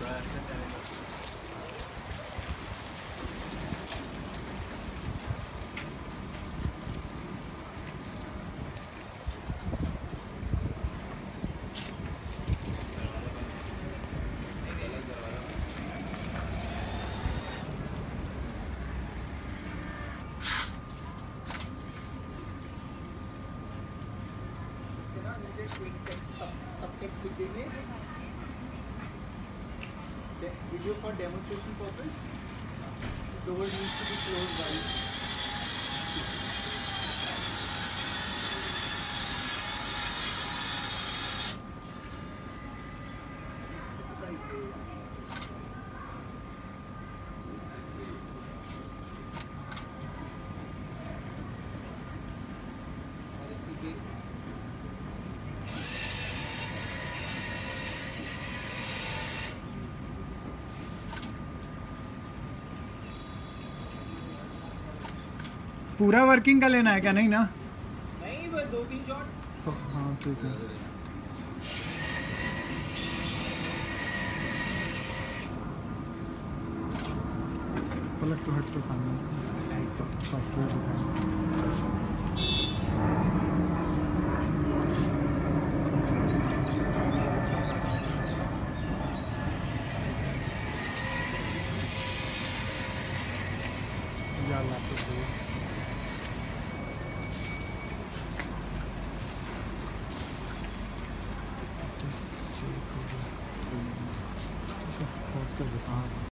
Video for demonstration purpose. The door needs to be closed while. पूरा working का लेना है क्या? नहीं ना, नहीं बस 2-3 शॉट। हाँ ठीक है। पलक तो हट के सामने सॉफ्टवेयर दिखाएं। या लैपटॉप